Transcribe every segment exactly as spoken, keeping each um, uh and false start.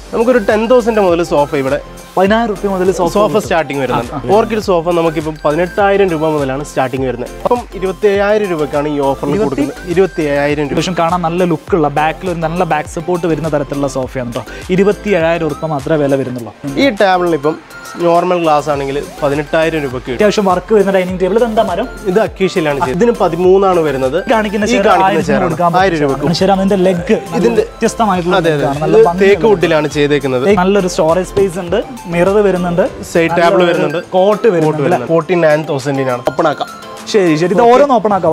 നമുക്കൊരു ten thousand മുതൽ sofa ഇവിടെ പതിനായിരം രൂപ മുതൽ സോഫ സ്റ്റാർട്ടിങ് വരുന്നുണ്ട്. ഓർക്കിഡ് സോഫ നമുക്കിപ്പം പതിനെട്ടായിരം രൂപ മുതലാണ് സ്റ്റാർട്ടിങ് വരുന്നത്. അപ്പം ഇരുപത്തി അയ്യായിരം രൂപക്കാണ് ഈ ഓഫറിൽ കൊടുക്കുന്നത്. ഇരുപത്തി അയ്യായിരം രൂപ പക്ഷേ കാണാൻ നല്ല ലുക്കുള്ള ബാക്കിൽ ഒരു നല്ല ബാക്ക് സപ്പോർട്ട് വരുന്ന തരത്തിലുള്ള സോഫയാണ് കേട്ടോ. ഇരുപത്തി ഏഴായിരം രൂപ മാത്രമേ വില വരുന്നുള്ളൂ. ഈ ടേബിളിന് ഇപ്പം നോർമൽ ഗ്ലാസ് ആണെങ്കിൽ പതിനെട്ടായിരം രൂപയ്ക്ക് അത്യാവശ്യം വർക്ക് വരുന്ന ഡൈനിങ് ടേബിൾ. എന്താ മരം? ഇത് അക്യൂഷ്യയിലാണ് ചെയ്തത്. ഇതിന് പതിമൂന്നാണ് വരുന്നത്. കാണിക്കുന്ന ആയിരം രൂപ. ലെഗ് ഇതിന്റെ വ്യത്യസ്തമായിട്ടുള്ള തേക്ക് വുഡിലാണ് ചെയ്തേക്കുന്നത്. നല്ലൊരു സ്റ്റോറേജ് സ്പേസ് ഉണ്ട്, മിറർ വരുന്നുണ്ട്, സൈഡ് ടേബിൾ വരുന്നുണ്ട്, കോട്ട് വരുന്നുണ്ട്. ഫോർട്ടി നയൻ തൗസൻഡിനാണ് ഓപ്പൺ ആക്കാം. ശരി ശരി ഇത് ഓരോന്ന് ഓപ്പൺ ആക്കാം.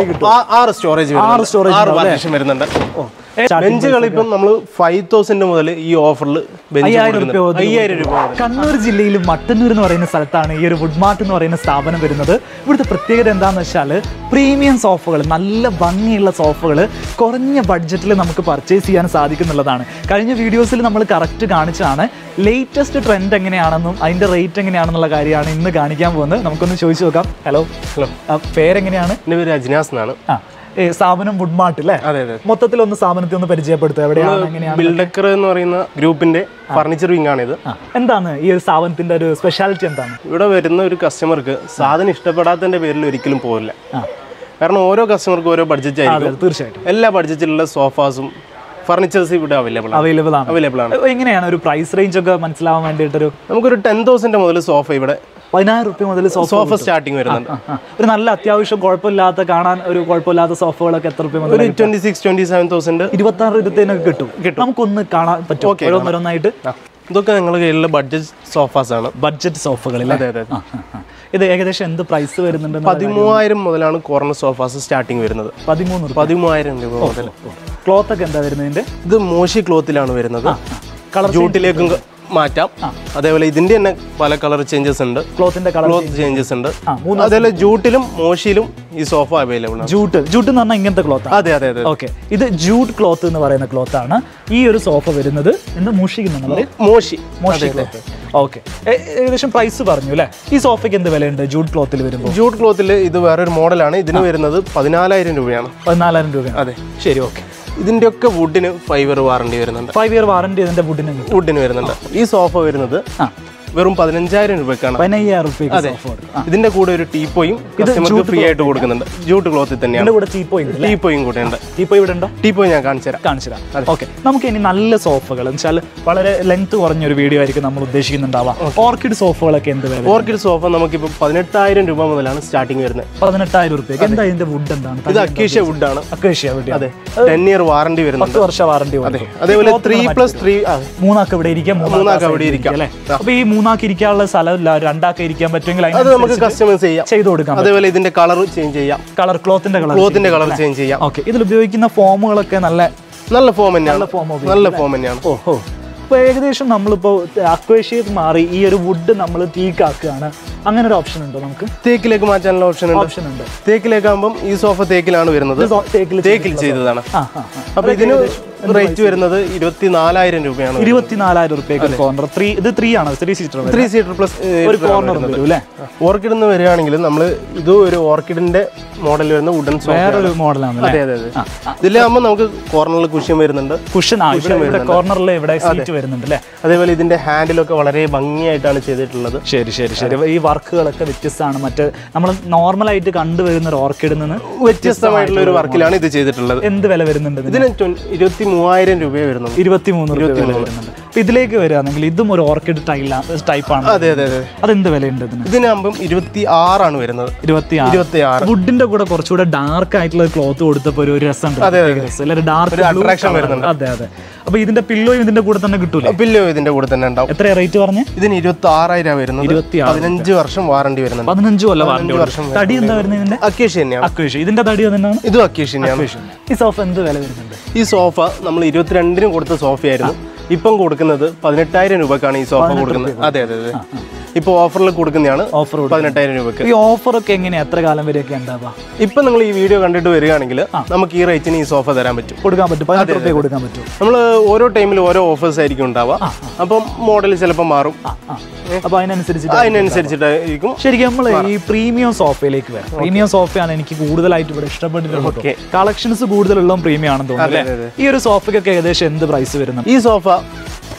ആറ് സ്റ്റോറേജ് ആറ് സ്റ്റോറേജ് വരുന്നുണ്ട്. ബെഞ്ചുകൾ ഇപ്പം നമ്മൾ ഫൈവ് തൗസൻഡ് മുതൽ ഈ ഓഫറിൽ അയ്യായിരം രൂപ. കണ്ണൂർ ജില്ലയിൽ മട്ടന്നൂർ എന്ന് പറയുന്ന സ്ഥലത്താണ് ഈ ഒരു വുഡ്മാർട്ട് എന്ന് പറയുന്ന സ്ഥാപനം വരുന്നത്. ഇവിടുത്തെ പ്രത്യേകത എന്താണെന്ന് വെച്ചാൽ പ്രീമിയം സോഫകൾ, നല്ല ഭംഗിയുള്ള സോഫകൾ കുറഞ്ഞ ബഡ്ജറ്റിൽ നമുക്ക് പർച്ചേസ് ചെയ്യാൻ സാധിക്കുന്നുള്ളതാണ്. കഴിഞ്ഞ വീഡിയോസിൽ നമ്മൾ കറക്റ്റ് കാണിച്ചതാണ്. ലേറ്റസ്റ്റ് ട്രെൻഡ് എങ്ങനെയാണെന്നും അതിൻ്റെ റേറ്റ് എങ്ങനെയാണെന്നുള്ള കാര്യമാണ് ഇന്ന് കാണിക്കാൻ പോകുന്നത്. നമുക്കൊന്ന് ചോദിച്ചു നോക്കാം. ഹലോ ഹലോ പേരെങ്ങനെയാണ്? എൻ്റെ പേര് അജ്നാസ് എന്നാണ്. ആ സ്ഥാപനം വുഡ്മാർട്ട് അല്ലേ? അതെ അതെ. മൊത്തത്തിൽ ഒന്ന് സ്ഥാപനത്തെ ഒന്ന് പരിചയപ്പെടുത്തുക. എവിടെയാണ്, എങ്ങനെയാണ്? ബിൽഡ് ഡെക്കർ എന്ന് പറയുന്ന ഗ്രൂപ്പിന്റെ ഫർണിച്ചർ വിങ് ആണ് ഇത്. എന്താണ് ഈ ഒരു സ്ഥാപനത്തിന്റെ ഒരു സ്പെഷ്യാലിറ്റി എന്താണ്? ഇവിടെ വരുന്ന ഒരു കസ്റ്റമർക്ക് സാധനം ഇഷ്ടപ്പെടാത്തതിന്റെ പേരിൽ ഒരിക്കലും പോകില്ല. കാരണം ഓരോ കസ്റ്റമർക്കും ഓരോ ബഡ്ജറ്റ് ആയിരിക്കും. തീർച്ചയായിട്ടും എല്ലാ ബഡ്ജറ്റിലുള്ള സോഫാസും ഫർണിച്ചേഴ്സ് ഇവിടെ അവൈലബിൾ അവൈലബിൾ ആണ് അവൈലബിൾ ആണ്. എങ്ങനെയാണ് ഒരു പ്രൈസ് റേഞ്ച് ഒക്കെ മനസ്സിലാവാൻ വേണ്ടിയിട്ടൊരു നമുക്കൊരു ടെൻ തൗസൻഡ് മുതൽ സോഫ ഇവിടെ പതിനായിരം രൂപ മുതൽ സോഫ സ്റ്റാർട്ടിങ് വരുന്നുണ്ട്. ഒരു നല്ല അത്യാവശ്യം കുഴപ്പമില്ലാത്ത കാണാൻ ഒരു കുഴപ്പമില്ലാത്ത സോഫകളൊക്കെ എത്ര രൂപ മുതൽ? Twenty six twenty seven thousand ഇരുപത്തി ആറ് ഇരുപത്തേനൊക്കെ കിട്ടും കിട്ടും നമുക്കൊന്ന് കാണാൻ പറ്റും ഓരോന്നോരോന്നായിട്ട്. ഇതൊക്കെ ഞങ്ങളുടെ കയ്യിലുള്ള ബഡ്ജറ്റ് സോഫാസ് ആണ്. ബഡ്ജറ്റ് സോഫകളിൽ അതെ അതെ. ഇത് ഏകദേശം എന്ത് പ്രൈസ് വരുന്നുണ്ട്? പതിമൂവായിരം മുതലാണ് കോർണർ സോഫാസ് സ്റ്റാർട്ടിങ് വരുന്നത്. പതിമൂന്ന് പതിമൂവായിരം രൂപ മുതൽ. ക്ലോത്ത് ഒക്കെ എന്താ വരുന്നതിന്റെ? ഇത് മോശി ക്ലോത്തിലാണ് വരുന്നത്. കളർ ജൂട്ടിലേക്കും മാറ്റാം. അതേപോലെ ഇതിന്റെ തന്നെ പല കളർ ചേഞ്ചസ് ഉണ്ട്. ക്ലോത്തിന്റെ ക്ലോത്ത് ചേഞ്ചസ് ഉണ്ട്. അതേപോലെ ജൂട്ടിലും മോശിയിലും ഈ സോഫ അവൈലബിൾ ആണ്. ജൂട്ട് ജൂട്ട് എന്ന് പറഞ്ഞാൽ ഇങ്ങനത്തെ ക്ലോത്ത്? അതെ അതെ അതെ. ഓക്കെ, ഇത് ജൂട്ട് ക്ലോത്ത് എന്ന് പറയുന്ന ക്ലോത്ത് ആണ്. ഈ ഒരു സോഫ വരുന്നത് എന്താ മോഷിക്കുന്നുണ്ട്? മോശി മോശി ക്ലോത്ത്. ഓക്കെ, ഏകദേശം പ്രൈസ് പറഞ്ഞു അല്ലേ? ഈ സോഫയ്ക്ക് എന്ത് വിലയുണ്ട് ജൂട്ട് ക്ലോത്തിൽ വരുമ്പോൾ? ജൂട്ട് ക്ലോത്തിൽ ഇത് വേറൊരു മോഡലാണ്. ഇതിന് വരുന്നത് പതിനാലായിരം രൂപയാണ്. പതിനാലായിരം രൂപ. അതെ ശരി. ഓക്കെ, ഇതിന്റെ ഒക്കെ വുഡിന് ഫൈവ് ഇയർ വാറണ്ടി വരുന്നുണ്ട്. ഫൈവ് ഇയർ വാറണ്ടി ഇതിന്റെ വുഡിന് വുഡിന് വരുന്നുണ്ട്. ഈ സോഫ വരുന്നത് വെറും പതിനഞ്ചായിരം രൂപയ്ക്കാണ്. പതിനയ്യായിരം രൂപ. അതെ, ഇതിന്റെ കൂടെ ഒരു ടീപ്പോയും കസ്റ്റമർക്ക് ഫ്രീ ആയിട്ട് കൊടുക്കുന്നുണ്ട്. ജൂട്ട് ക്ലോത്തിൽ തന്നെയാണ്. ടീപ്പോയും കൂടെ ഉണ്ട്. ടീപ്പോയി ഇവിടെ ഉണ്ടോ? ടീപ്പോയി ഞാൻ കാണിച്ചു തരാം. കാണിച്ചു തരാം. ഓക്കെ, നമുക്ക് ഇനി നല്ല സോഫകൾ എന്ന് വെച്ചാൽ വളരെ ലെങ്ത് കുറഞ്ഞൊരു വീഡിയോ ആയിരിക്കും നമ്മൾ ഉദ്ദേശിക്കുന്നുണ്ടാവാം. ഓർക്കിഡ് സോഫകളൊക്കെ എന്ത് വില? ഓർക്കിഡ് സോഫ നമുക്കിപ്പോൾ പതിനെട്ടായിരം രൂപ മുതലാണ് സ്റ്റാർട്ടിങ് വരുന്നത്. പതിനെട്ടായിരം രൂപയ്ക്ക്. എന്താ ഇതിന്റെ വുഡ് എന്താണ്? ഇത് അക്കേഷ്യ വുഡാണ്. Acacia wood. അതെ, ടെൻ ഇയർ വാറണ്ടി വരുന്നുണ്ട്. പത്ത് വർഷ വാറണ്ടി. അതെ, അതേപോലെ ത്രീ പ്ലസ് ത്രീ മൂന്നാക്ക് ഇവിടെ ഇരിക്കാം. മൂന്നാക്ക് അവിടെ ഇരിക്കാം അല്ലേ? അപ്പൊ ഈ മൂന്നാക്ക് ഇരിക്കാനുള്ള സ്ഥലമില്ല, രണ്ടാക്കി ഇരിക്കാൻ പറ്റുമെങ്കിൽ അത് നമുക്ക് കസ്റ്റമൈസ് ചെയ്യാം, ചെയ്തു കൊടുക്കാം. അതേപോലെ ഇതിന്റെ കളർ ചേഞ്ച് ചെയ്യാം. കളർ ക്ലോത്തിന്റെ കളർ ക്ലോത്തിന്റെ കളർ ചേഞ്ച് ചെയ്യാം. ഓക്കെ, ഇതിൽ ഉപയോഗിക്കുന്ന ഫോമുകളൊക്കെ നല്ല നല്ല ഫോം തന്നെയാണ്. നല്ല ഫോം തന്നെയാണ്. ഓഹോ, ഇപ്പോൾ ഏകദേശം നമ്മളിപ്പോൾ അക്വേഷ്യയിൽ മാറി ഈ ഒരു വുഡ് നമ്മൾ ടീക്കാക്കുകയാണ്. അങ്ങനെ ഒരു ഓപ്ഷൻ ഉണ്ടോ നമുക്ക്? തേക്കിലേക്ക് മാറ്റാനുള്ള ഓപ്ഷൻ ഓപ്ഷൻ ഉണ്ട്. തേക്കിലേക്കാകുമ്പോൾ ഈ സോഫ തേക്കിലാണ് വരുന്നത്. തേക്കിൽ ചെയ്തതാണ്. അപ്പൊ ഇതിന് റേറ്റ് വരുന്നത് ഇരുപത്തിനാലായിരം രൂപയാണ്. ഇരുപത്തിനാലായിരം രൂപയ്ക്ക് കോർണർ. ത്രീ ഇത് ത്രീ ആണ്, three seater three seater plus ഒരു കോർണർ വരും അല്ലേ? ഓർക്കിഡ് എന്ന് വരികയാണെങ്കിൽ നമ്മൾ ഇത് ഒരു ഓർക്കിഡിന്റെ മോഡൽ വരുന്ന വുഡൻ സോഫ, വേറൊരു മോഡലാണ്. അതെ അതെ അതെ. ഇതിലാകുമ്പോൾ നമുക്ക് കോർണറിൽ കുഷ്യൻ വരുന്നുണ്ട്. കുഷ്യൻ കോർണറിൽ ഇവിടെ സീറ്റ് വരുന്നുണ്ട് അല്ലേ? അതേപോലെ ഇതിന്റെ ഹാൻഡിലൊക്കെ വളരെ ഭംഗിയായിട്ടാണ് ചെയ്തിട്ടുള്ളത്. ശരി ശരി ശരി. ഈ വർക്കുകളൊക്കെ വ്യത്യസ്തമാണ്. മറ്റേ നമ്മൾ നോർമലായിട്ട് കണ്ടുവരുന്ന ഒരു ഓർക്കിഡിൽ നിന്ന് വ്യത്യസ്തമായിട്ടുള്ള ഒരു വർക്കിലാണ് ഇത് ചെയ്തിട്ടുള്ളത്. എന്ത് വില വരുന്നുണ്ട് ഇതിന്? ഇരുപത്തി മൂവായിരം രൂപ വരുന്നുണ്ട്. ഇരുപത്തി മൂന്ന് രൂപ വരുന്നുണ്ട്. അപ്പൊ ഇതിലേക്ക് വരികയാണെങ്കിൽ ഇതും ഒരു ഓർക്കിഡ് ടൈപ്പാണ്. അതെ അതെ അതെ. അതെന്ത് വിലയുണ്ട് ഇതിന്? ഇതിനാകുമ്പോൾ ഇരുപത്തി ആറാണ് വരുന്നത്. ഇരുപത്തി ഇരുപത്തി ആറ്. വുഡിന്റെ കൂടെ കുറച്ചുകൂടെ ഡാർക്ക് ആയിട്ടുള്ള ക്ലോത്ത് കൊടുത്തപ്പോൾ ഒരു രസമുണ്ട്. ഡാർക്ക് അട്രാക്ഷൻ വരുന്നുണ്ട്. അതെ അതെ. അപ്പൊ ഇതിന്റെ പില്ലോയും ഇതിന്റെ കൂടെ തന്നെ കിട്ടൂല? പില്ലോ ഇതിന്റെ കൂടെ തന്നെ ഉണ്ടാവും. എത്ര റേറ്റ് പറഞ്ഞു? ഇതിന് ഇരുപത്തി ആറായിരം വരുന്നത്. പതിനഞ്ച് വർഷം വാറണ്ടി വരുന്നുണ്ട്. പതിനഞ്ച് കൊല്ലം വാറണ്ടി വർഷം. തടി എന്താ വരുന്നത് ഇതിന്റെ? അക്കേഷ്യ തന്നെയാണ്. അക്കേഷ്യ. ഇതിന്റെ തടി തന്നെയാണ്. ഇതും അക്കേഷ്യ തന്നെയാണ്. ഈ സോഫ എന്ത് വില വരുന്നുണ്ട്? ഈ സോഫ നമ്മൾ ഇരുപത്തിരണ്ടിനും കൊടുത്ത സോഫയായിരുന്നു. ഇപ്പം കൊടുക്കുന്നത് പതിനെട്ടായിരം രൂപക്കാണ് ഈ സോഫ കൊടുക്കുന്നത്. അതെ അതെ അതെ. ഇപ്പോൾ ഓഫറിൽ കൊടുക്കുന്നതാണ്. ഓഫർ പതിനെട്ടായിരം രൂപക്ക്. ഈ ഓഫറൊക്കെ എങ്ങനെയാണ് എത്ര കാലം വരെയൊക്കെ ഉണ്ടാവുക? ഇപ്പം നിങ്ങൾ ഈ വീഡിയോ കണ്ടിട്ട് വരികയാണെങ്കിൽ നമുക്ക് ഈ റേറ്റിന് ഈ സോഫ തരാൻ പറ്റും, കൊടുക്കാൻ പറ്റും. പതിനെട്ട് രൂപ കൊടുക്കാൻ പറ്റും. നമ്മൾ ഓരോ ടൈമിൽ ഓരോ ഓഫേഴ്സ് ആയിരിക്കും ഉണ്ടാവുക. അപ്പം മോഡൽ ചിലപ്പോൾ മാറും. അപ്പൊ അതിനനുസരിച്ച് അതിനനുസരിച്ചിട്ടായിരിക്കും. ശരിക്കും നമ്മൾ ഈ പ്രീമിയം സോഫയിലേക്ക് വരാം. പ്രീമിയം സോഫയാണ് എനിക്ക് കൂടുതലായിട്ട് ഇവിടെ ഇഷ്ടപ്പെട്ടിട്ടുള്ളത്. കളക്ഷൻസ് കൂടുതലുള്ള പ്രീമിയം ആണെന്ന് തോന്നുന്നു. ഈ ഒരു സോഫയ്ക്കൊക്കെ ഏകദേശം എന്ത് പ്രൈസ് വരുന്നത്? ഈ സോഫ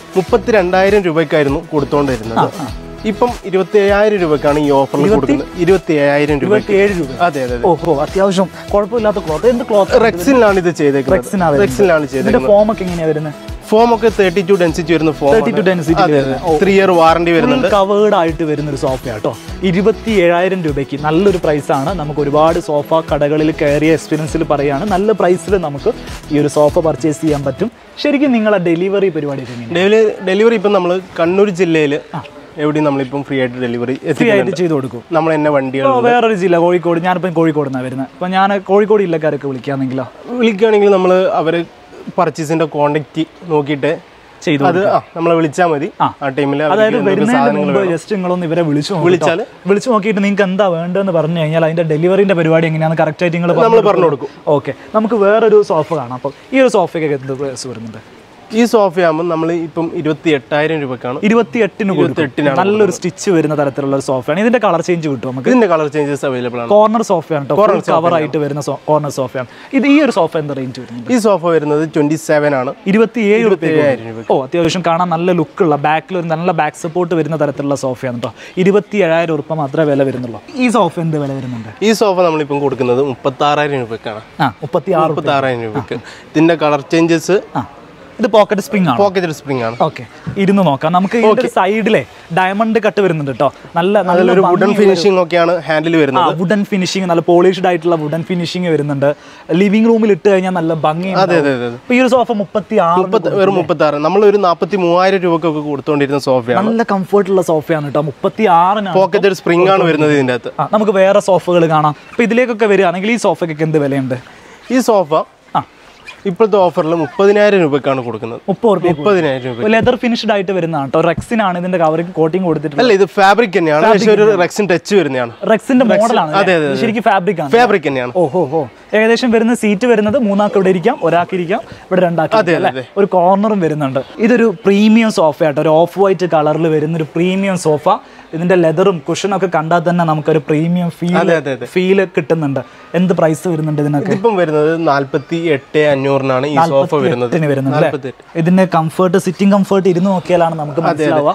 മുപ്പത്തി രണ്ടായിരം രൂപയ്ക്കായിരുന്നു കൊടുത്തോണ്ടിരുന്നത്. ഇപ്പം ഇരുപത്തി ഏഴായിരം രൂപക്കാണ് ഈ ഓഫറിൽ കൊടുക്കുന്നത്. ഇരുപത്തി ഏഴായിരം രൂപ. അതെ അതെ. ഓഹോ, അത്യാവശ്യം കുഴപ്പമില്ലാത്ത ക്ലോത്ത്. എന്ത് ക്ലോത്ത്? റെക്സിലാണ് ഇത് ചെയ്തേക്കുന്നത്. റെക്സിലാണ് ചെയ്തേക്കുന്നത്. ഫോം ഒക്കെ എങ്ങനെയാ വരുന്നത്? ഫോം ഒക്കെ തേർട്ടി ടു ഡെൻസിറ്റി വരുന്ന ഫോം. ത്രീ ഇയർ വാറണ്ടി വരുന്നുണ്ട്. കവേർഡ് ആയിട്ട് വരുന്ന ഒരു സോഫ കേട്ടോ. ഇരുപത്തി ഏഴായിരം രൂപയ്ക്ക് നല്ലൊരു പ്രൈസാണ്. നമുക്ക് ഒരുപാട് സോഫ കടകളിൽ കയറിയ എക്സ്പീരിയൻസിൽ പറയുകയാണ്, നല്ല പ്രൈസിൽ നമുക്ക് ഈ ഒരു സോഫ പർച്ചേസ് ചെയ്യാൻ പറ്റും. ശരിക്കും നിങ്ങളെ ഡെലിവറി പരിപാടി ഡെലിവറി ഇപ്പം നമ്മൾ കണ്ണൂർ ജില്ലയിൽ എവിടെയും നമ്മളിപ്പം ഫ്രീ ആയിട്ട് ഡെലിവറി ഫ്രീ ആയിട്ട് ചെയ്ത് കൊടുക്കും. നമ്മൾ തന്നെ വണ്ടികൾ വേറൊരു ജില്ല കോഴിക്കോട്, ഞാനിപ്പം കോഴിക്കോട് നിന്നാണ് വരുന്നത്. അപ്പം ഞാൻ കോഴിക്കോട് ജില്ലക്കാരൊക്കെ വിളിക്കുകയാണെങ്കിലോ വിളിക്കുകയാണെങ്കിൽ നമ്മൾ അവർ പർച്ചേസിന്റെ കോണ്ടാക്ട് നോക്കിയിട്ട് ചെയ്തു അത് നമ്മളെ വിളിച്ചാൽ മതി. ആ ടൈമിൽ അതായത് വരുന്നതിന് മുമ്പ് ജസ്റ്റ് നിങ്ങളൊന്ന് ഇവരെ വിളിച്ചു വിളിച്ചാൽ വിളിച്ചു നോക്കിയിട്ട് നിങ്ങൾക്ക് എന്താ വേണ്ടതെന്ന് പറഞ്ഞു കഴിഞ്ഞാൽ അതിന്റെ ഡെലിവറിന്റെ പരിപാടി എങ്ങനെയാണെന്ന് കറക്റ്റ് ആയിട്ട് നിങ്ങൾ നമ്മൾ പറഞ്ഞു കൊടുക്കും. ഓക്കെ, നമുക്ക് വേറൊരു സോഫ കാണാം. അപ്പം ഈ ഒരു സോഫയ്ക്ക് എന്ത് പ്രൈസ് വരുന്നുണ്ട്? ഈ സോഫയാകുമ്പോൾ നമ്മൾ ഇപ്പം ഇരുപത്തി എട്ടായിരം രൂപക്കാണ്. ഇരുപത്തി എട്ടിന് എട്ടിനാണ് നല്ലൊരു സ്റ്റിച്ച് വരുന്ന തരത്തിലുള്ള ഒരു സോഫയാണ്. ഇതിന്റെ കളർ ചേഞ്ച് കിട്ടും നമുക്ക്. ഇതിന്റെ കളർ ചേഞ്ചസ് അവൈലബിൾ ആണ്. കോർണർ സോഫയാണ് കേട്ടോ, കവർ ആയിട്ട് വരുന്ന കോർണർ സോഫയാണ് ഇത്. ഈ ഒരു സോഫ എന്താ റേഞ്ച് വരുന്നത്? ഈ സോഫ വരുന്നത് ട്വന്റി സെവൻ ആണ്. ഇരുപത്തി ഏഴ് രൂപ. ഓ, അത്യാവശ്യം കാണാൻ നല്ല ലുക്കുള്ള, ബാക്കിൽ ഒരു നല്ല ബാക്ക് സപ്പോർട്ട് വരുന്ന തരത്തിലുള്ള സോഫയാണ് കേട്ടോ. ഇരുപത്തി ഏഴായിരം രൂപ മാത്രമേ വില വരുന്നുള്ളൂ. ഈ സോഫ എന്ത് വില വരുന്നുണ്ട്? ഈ സോഫ നമ്മളിപ്പം കൊടുക്കുന്നത് മുപ്പത്തി ആറായിരം രൂപക്കാണ്. മുപ്പത്തി ആറ് മുപ്പത്തി ആറായിരം രൂപക്ക്. ഇതിന്റെ കളർ ചേഞ്ചസ് ഇത് പോക്കറ്റ് സ്പ്രിംഗ് ആണ്. പോക്കറ്റ് സ്പ്രിംഗ് ആണ്. ഓക്കെ, ഇരുന്ന് നോക്കാം നമുക്ക്. ഇതിന്റെ സൈഡിലെ ഡയമണ്ട് കട്ട് വരുന്നുണ്ട് കേട്ടോ. നല്ല നല്ലൊരു വുഡൻ ഫിനിഷിംഗ് ഒക്കെയാണ് ഹാൻഡിൽ വരുന്നത്. വുഡൻ ഫിനിഷിംഗ്, നല്ല പോളിഷ്ഡ് ആയിട്ടുള്ള വുഡൻ ഫിനിഷിംഗ് വരുന്നുണ്ട്. ലിവിംഗ് റൂമിൽ ഇട്ട് കഴിഞ്ഞാൽ നല്ല ഭംഗിയാണ്. അതെ അതെ അതെ. ഈ ഒരു സോഫ മുപ്പത്തി ആറ് വെറും മുപ്പത്തി ആറ് നമ്മൾ ഒരു നാൽപ്പത്തി മൂവായിരം രൂപക്കൊക്കെ കൊടുത്തോണ്ടിരുന്ന സോഫയാണ്. നല്ല കംഫർട്ടുള്ള സോഫയാണ് കേട്ടോ. മുപ്പത്തി ആറിന് പോക്കറ്റ് സ്പ്രിംഗ് ആണ് വരുന്നത് ഇതിന്റെ അകത്ത്. നമുക്ക് വേറെ സോഫകൾ കാണാം. അപ്പൊ ഇതിലേക്കൊക്കെ വരികയാണെങ്കിൽ ഈ സോഫയ്ക്കൊക്കെ എന്ത് വിലയുണ്ട്? ഈ സോഫ ഇപ്പോഴത്തെ ഓഫറിൽ മുപ്പതിനായിരം രൂപക്കാണ് കൊടുക്കുന്നത്. മുപ്പതിനായിരം രൂപ. ലെതർ ഫിനിഷ്ഡ് ആയിട്ട് വരുന്നതാണ് കേട്ടോ. റെക്സിനാണ് ഇതിന്റെ കവറിംഗ് കോട്ടിംഗ് കൊടുത്തിട്ടുള്ളത്. അല്ല, ഇത് ഫാബ്രിക് തന്നെയാണ്, പക്ഷേ ഒരു റെക്സിൻ ടച്ച് വരുന്നതാണ്. റെക്സിന്റെ മോഡലാണ്. അതെ അതെ, ശരിക്കും ഫാബ്രിക് ആണ്. ഫാബ്രിക് തന്നെയാണ്. ഓഹോ ഹോ. ഏകദേശം വരുന്ന സീറ്റ് വരുന്നത് മൂന്നാൾക്ക് ഇവിടെ ഇരിക്കാം, ഒരാൾക്ക് ഇരിക്കാം, ഇവിടെ രണ്ടാൾക്ക്. ഒരു കോർണറും വരുന്നുണ്ട്. ഇതൊരു പ്രീമിയം സോഫ ആട്ടോ. ഒരു ഓഫ് വൈറ്റ് കളറിൽ വരുന്ന ഒരു പ്രീമിയം സോഫ. ഇതിന്റെ ലെതറും കുഷനും ഒക്കെ കണ്ടാൽ തന്നെ നമുക്കൊരു പ്രീമിയം ഫീൽ ഫീൽ കിട്ടുന്നുണ്ട്. എന്ത് പ്രൈസ് വരുന്നുണ്ട് ഇതിനൊക്കെ? ഇപ്പം വരുന്നത് നാല്പത്തി എട്ട് അഞ്ഞൂറിനാണ് ഈ സോഫ വരുന്നത്. ഇതിന്റെ കംഫർട്ട്, സിറ്റിംഗ് കംഫർട്ട് ഇരുന്ന് നോക്കിയാലാണ് നമുക്ക് മനസ്സിലാവുക.